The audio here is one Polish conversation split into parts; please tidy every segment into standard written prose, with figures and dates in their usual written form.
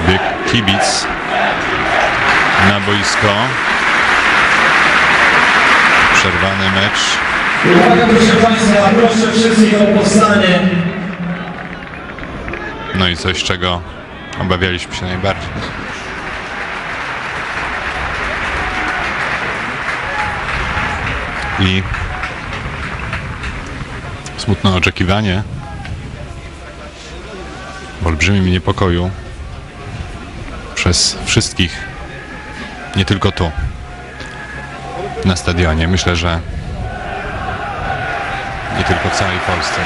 Wbiegł kibic na boisko. Przerwany mecz. Uwaga, proszę Państwa, proszę wszystkich o powstanie. No i coś, czego obawialiśmy się najbardziej. I smutne oczekiwanie w olbrzymim niepokoju przez wszystkich, nie tylko tu, na stadionie. Myślę, że nie tylko w całej Polsce.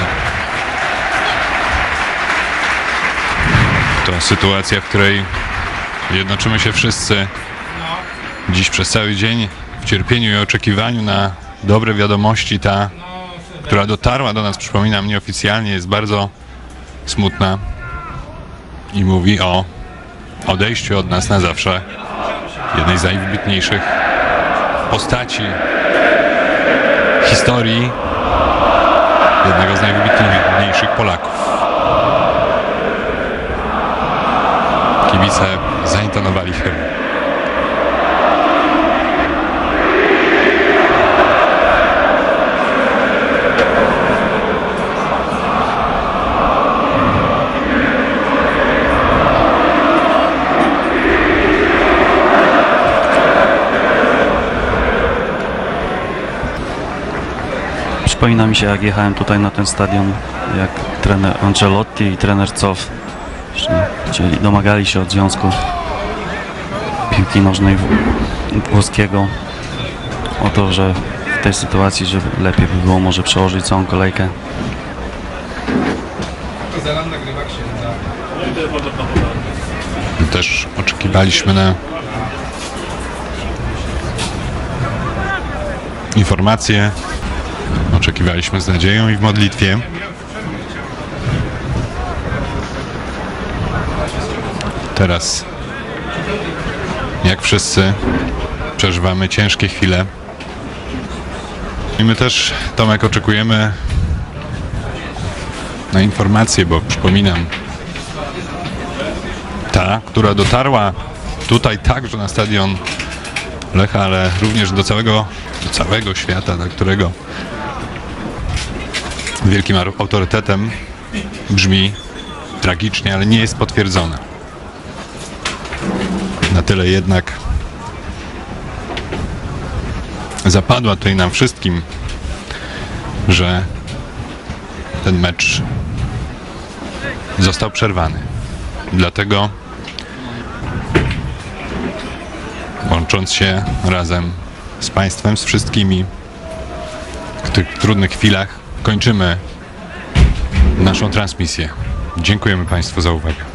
To sytuacja, w której jednoczymy się wszyscy dziś przez cały dzień w cierpieniu i oczekiwaniu na dobre wiadomości. Ta, która dotarła do nas, przypominam, nieoficjalnie, jest bardzo smutna i mówi o odejściu od nas na zawsze jednej z najwybitniejszych postaci historii, jednego z najwybitniejszych Polaków. Kibice zaintonowali hymn. Przypomina mi się, jak jechałem tutaj na ten stadion, jak trener Ancelotti i trener Cof domagali się od Związku Piłki Nożnej Włoskiego o to, że w tej sytuacji, że lepiej by było może przełożyć całą kolejkę. Też oczekiwaliśmy na informacje, oczekiwaliśmy z nadzieją i w modlitwie. Teraz, jak wszyscy, przeżywamy ciężkie chwile. I my też, Tomek, oczekujemy na informacje, bo przypominam, ta, która dotarła tutaj także na stadion Lecha, ale również do całego świata, dla którego wielkim autorytetem brzmi tragicznie, ale nie jest potwierdzona. Na tyle jednak zapadła tutaj nam wszystkim, że ten mecz został przerwany. Dlatego, łącząc się razem z Państwem, z wszystkimi w tych trudnych chwilach, kończymy naszą transmisję. Dziękujemy Państwu za uwagę.